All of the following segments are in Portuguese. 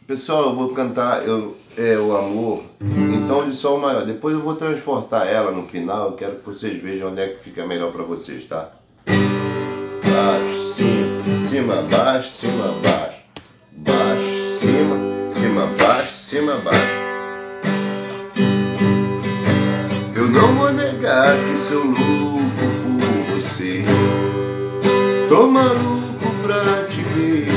Pessoal, eu vou cantar o amor em tom de sol maior. Depois eu vou transportar ela no final. Eu quero que vocês vejam onde é que fica melhor para vocês, tá? Baixo, cima, cima, baixo, cima, baixo. Baixo, cima, cima, baixo, cima, baixo. Eu não vou negar que sou louco por você. Tô maluco pra te ver.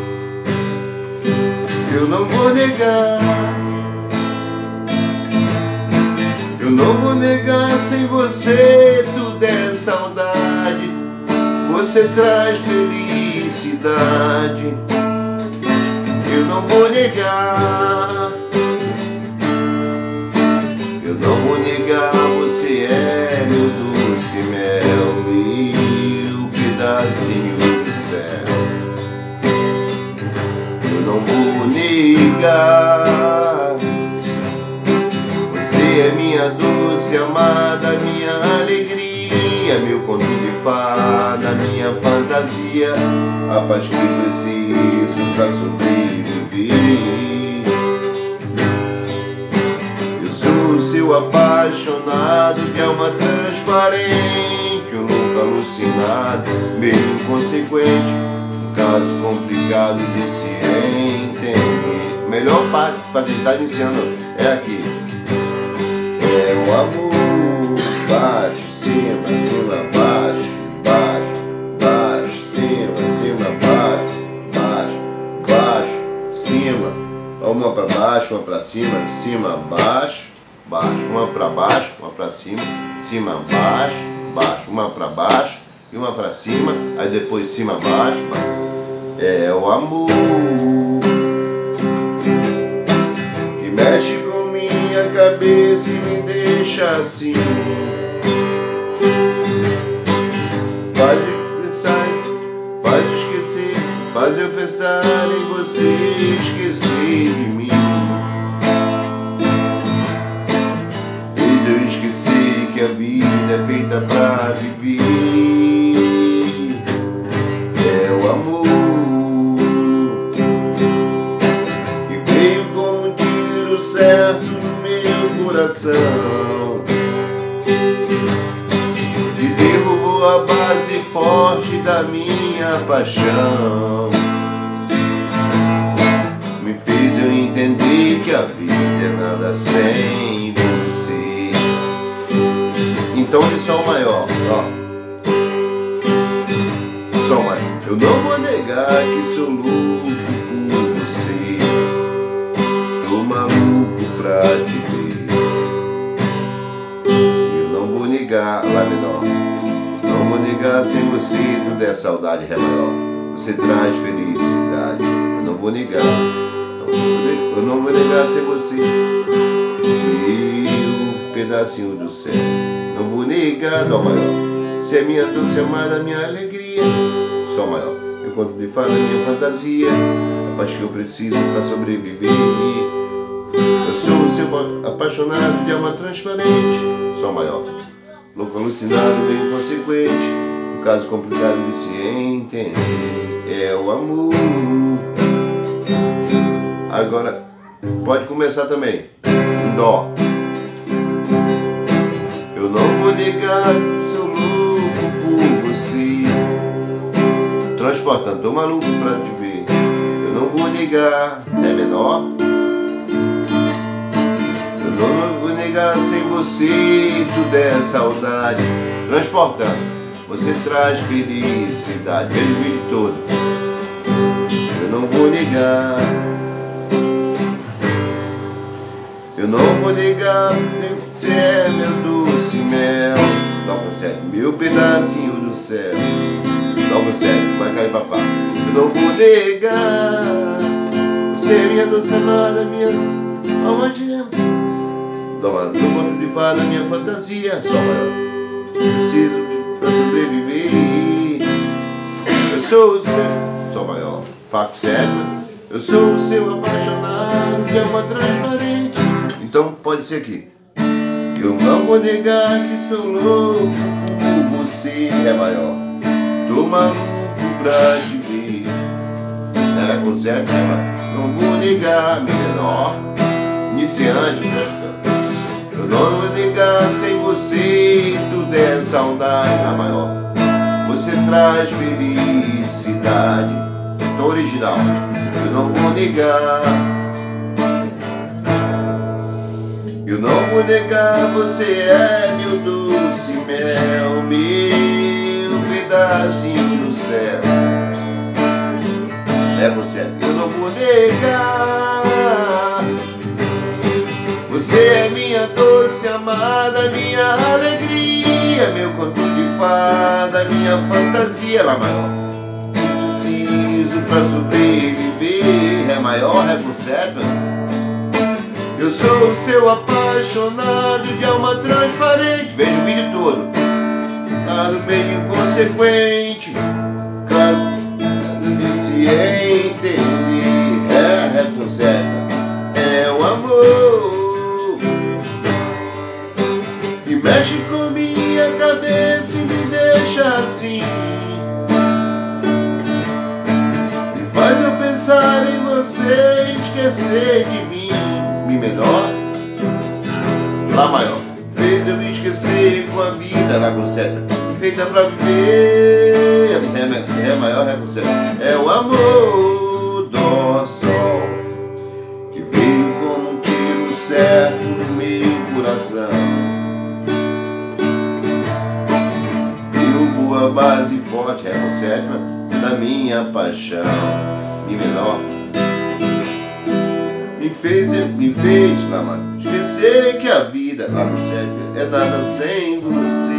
Eu não vou negar. Eu não vou negar, sem você tudo é saudade. Você traz felicidade. Eu não vou negar. Eu não vou negar, você é meu doce mel, meu pedacinho do céu. Eu não vou negar. Você é minha doce amada, minha alegria, meu conto de fada, minha fantasia, a paz que preciso pra sobreviver. Eu sou seu apaixonado, de alma transparente, um louco alucinado, meio inconsequente, um caso complicado de se entender. Melhor parte para quem está iniciando é aqui. É o amor, baixo, cima, cima, baixo, baixo, baixo, cima, cima, baixo, baixo, baixo, cima. Uma para baixo, uma para cima, cima, baixo, baixo. Uma para baixo, uma para cima, cima, baixo, baixo. Uma para baixo e uma para cima, aí depois cima, baixo, baixo. É o amor que mexe com minha cabeça e me deixa assim. Faz eu pensar, faz eu esquecer, faz eu pensar em você, esquecer de mim. Fez eu esquecer que a vida é feita pra viver. É o amor que veio como um tiro certo no meu coração e derrubou a base forte da minha paixão. Me fez eu entender que a vida é nada sem você. Então de sol maior, ó. Sol maior. Eu não vou negar que sou louco por você. Tô maluco pra te ver. Eu não vou negar, lá menor. Não vou negar, sem você tudo é saudade, ré maior. Você traz felicidade. Eu não vou negar. Eu não vou negar, sem você meu pedacinho do céu. Não vou negar, dó maior. Você é minha doce amada, minha alegria. Sol maior. Eu conto de fada, minha fantasia, a paz que eu preciso pra sobreviver. Eu sou o seu apaixonado, de alma transparente. Sol maior. Louco alucinado, meio inconsequente, um caso complicado de se entender. É o amor. Agora pode começar também. Dó. Eu não vou negar que sou louco por você. Transportando, tô maluco pra te ver. Eu não vou negar, é menor. Eu não vou negar, sem você tudo é saudade. Transportando, você traz felicidade. Veja o vídeo todo. Eu não vou negar. Eu não vou negar, você é meu doce mel. Dó com sete, meu pedacinho do céu. Dó com sete, vai cair pra fá. Eu não vou negar, você é minha doce amada, minha alma gêmea. Dó maior, meu conto de fada, minha fantasia. Sol maior, preciso pra sobreviver. Eu sou o seu, sol maior, fá com sete. Eu sou o seu apaixonado, de alma transparente. Então pode ser aqui. Eu não vou negar que sou louco por você, é maior. Tô maluco pra te ver. com 7, não vou negar, Mi menor, iniciante, eu não vou negar, sem você tudo é saudade, Lá maior, você traz felicidade, Tom original, eu não vou negar, eu não vou negar, você é meu doce mel, meu pedacinho do céu. É você, eu não vou negar. Você é minha doce amada, minha alegria, meu conto de fada, minha fantasia. Lá maior, preciso pra sobreviver. Ré maior, Ré com 7. Eu sou o seu apaixonado de alma transparente. Veja o vídeo todo. Lado meio inconsequente, caso de se entender. Ré com 7 é o amor que mexe com minha cabeça e me deixa assim, e faz eu pensar em você e esquecer de mim. Mi menor, Lá maior, fez eu me esquecer com a vida. Lá com 7, feita pra viver. Ré maior, Ré com 7 é o amor do sol que veio como um tiro certo no meu coração, deu boa base forte, Ré com 7 da minha paixão. Mi menor, me fez, Lá maior, esquecer que a vida, Lá no 7, é nada sem você.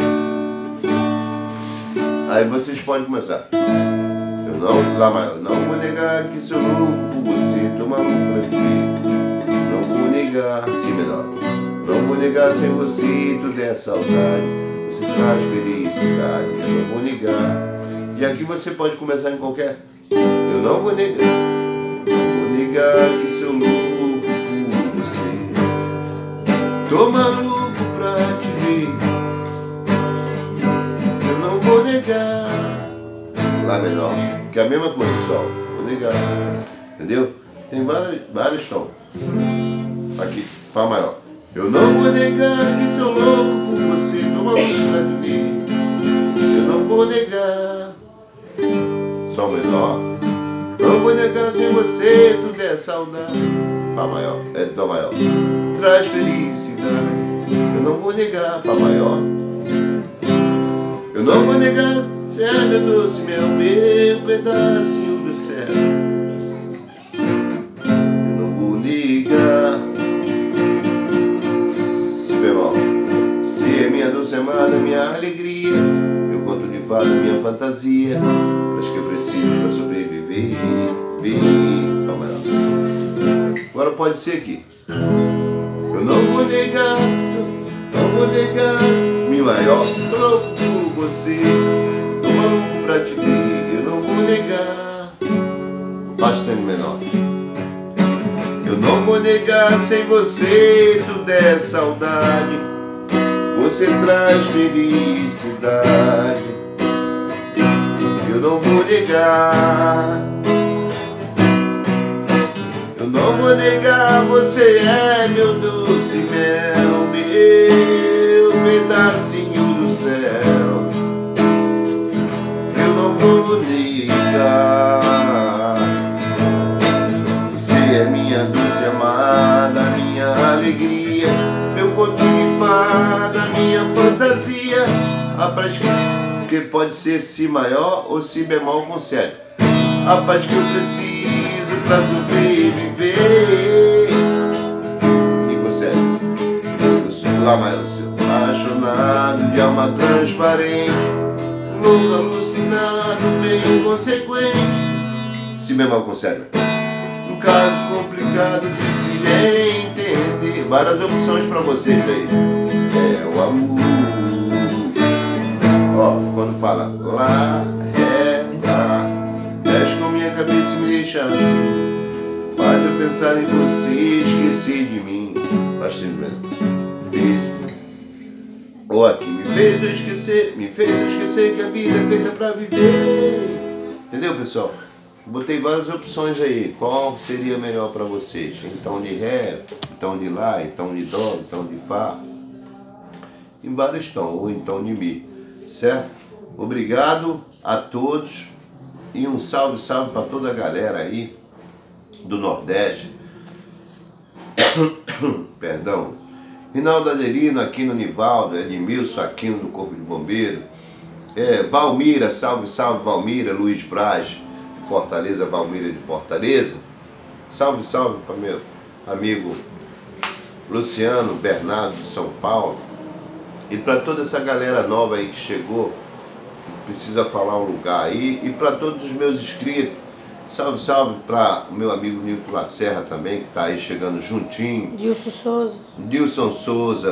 Aí vocês podem começar. Eu não, Lá maior, não vou negar que sou louco por você, tô maluco pra viver. Não vou negar, Si menor, não vou negar, sem você tudo é saudade, você traz felicidade, eu não vou negar. E aqui você pode começar em qualquer. Eu não vou negar. Que sou louco por você, tô maluco pra te ver, eu não vou negar. Lá menor, que é a mesma coisa, Sol, vou negar, entendeu? Tem vários tons. Aqui, Fá maior, eu não vou negar que sou louco por você, tô maluco pra te ver, eu não vou negar. Sol menor, não vou negar, sem você tudo é saudade. Fá maior, Dó maior, traz felicidade. Eu não vou negar, Fá maior. Eu não vou negar, você é meu doce mel, meu pedacinho do céu. Eu não vou negar, Si bemol, você é minha doce amada, minha alegria, meu conto de fada, minha fantasia, mas que eu preciso pra sobreviver. Fá maior. Agora pode ser aqui. Eu não vou negar, não vou negar, Mi maior, tô louco por você, tô maluco pra te ver, eu não vou negar. Fá sustenido menor. Eu não vou negar, sem você tudo é saudade, você traz felicidade, eu não vou negar. Eu não vou negar, você é meu doce mel, meu pedacinho do céu. Eu não vou negar, você é minha doce amada, minha alegria, meu conto de fada, minha fantasia. A paz que pode ser Si maior ou Si bemol com 7. A paz que eu preciso pra sobreviver. E com 7. Eu sou Lá maior, seu apaixonado de alma transparente, louco, alucinado, meio inconsequente. Si bemol com 7. Um caso complicado de se entender. Várias opções pra vocês aí. É o amor. Ó, quando fala Lá, Ré, Lá, mexe com minha cabeça e me deixa assim, faz eu pensar em você e esquecer de mim. Bastante bem. Ou aqui, me fez eu esquecer que a vida é feita pra viver. Entendeu, pessoal? Botei várias opções aí. Qual seria melhor para vocês? Em tom de Ré, em tom de Lá, em tom de Dó, em tom de Fá. Em vários tons, ou em tom de Mi. Certo? Obrigado a todos. E um salve para toda a galera aí do Nordeste. Perdão. Rinaldo Adelino, Aquino Nivaldo, Edmilson Aquino do Corpo de Bombeiro. Valmira, salve Valmira, Luiz Braz de Fortaleza, Valmira de Fortaleza. Salve para meu amigo Luciano Bernardo de São Paulo. E para toda essa galera nova aí que chegou, precisa falar um lugar aí. E para todos os meus inscritos, salve para o meu amigo Nilton Lacerra também, que está aí chegando juntinho. Dilson Souza,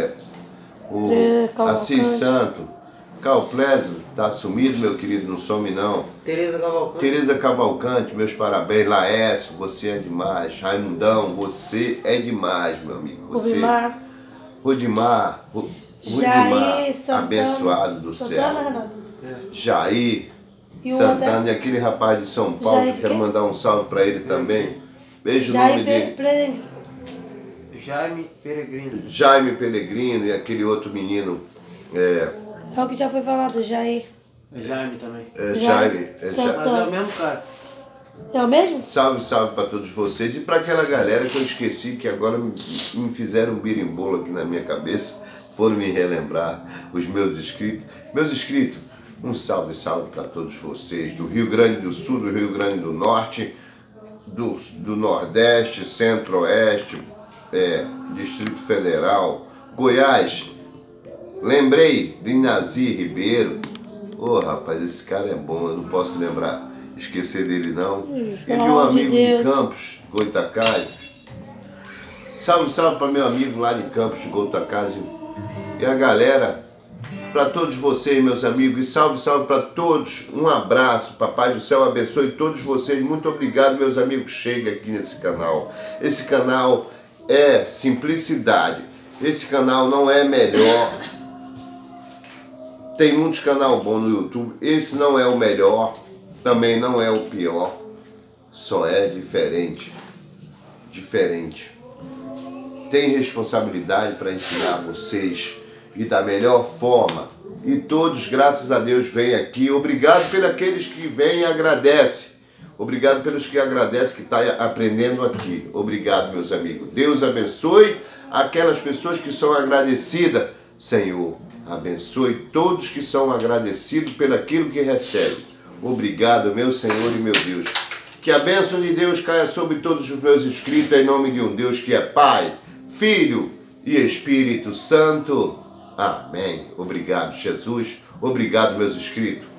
o Assis Santo. Calplésio, tá sumido, meu querido, não some não. Tereza Cavalcante, meus parabéns. Laércio, você é demais. Raimundão, você é demais, meu amigo. Você... Rodimar, Jair, abençoado do céu. Jair, e Santana, e aquele rapaz de São Paulo, Jair, que quero mandar um salve para ele também. Beijo o nome dele. Jaime Peregrino. Jaime Peregrino e aquele outro menino. É o que já foi falado, Jair. É Jaime também. Jaime. Mas é o mesmo cara. É o mesmo? Salve para todos vocês. E para aquela galera que eu esqueci, que agora me fizeram um birimbolo aqui na minha cabeça, foram me relembrar, os meus inscritos. Meus inscritos, um salve para todos vocês, do Rio Grande do Sul, do Rio Grande do Norte, do Nordeste, Centro-Oeste, Distrito Federal, Goiás. Lembrei de Nazir Ribeiro. Rapaz, esse cara é bom, eu não posso esquecer dele não. E de um amigo de Campos, Goitacazes. Salve para meu amigo lá de Campos, de Goitacazes. E a galera, para todos vocês, meus amigos, e salve para todos. Um abraço, Papai do Céu abençoe todos vocês. Muito obrigado, meus amigos. Chega aqui nesse canal. Esse canal é simplicidade. Esse canal não é melhor. Tem muitos canais bons no YouTube. Esse não é o melhor, também não é o pior. Só é diferente. Tem responsabilidade para ensinar vocês e da melhor forma. E todos, graças a Deus, vêm aqui. Obrigado pelos aqueles que vêm e agradecem. Obrigado pelos que agradecem, que estão aprendendo aqui. Obrigado, meus amigos. Deus abençoe aquelas pessoas que são agradecidas. Senhor, abençoe todos que são agradecidos pelo aquilo que recebem. Obrigado, meu Senhor e meu Deus. Que a bênção de Deus caia sobre todos os meus inscritos, em nome de um Deus que é Pai, Filho e Espírito Santo. Amém. Obrigado, Jesus. Obrigado, meus inscritos.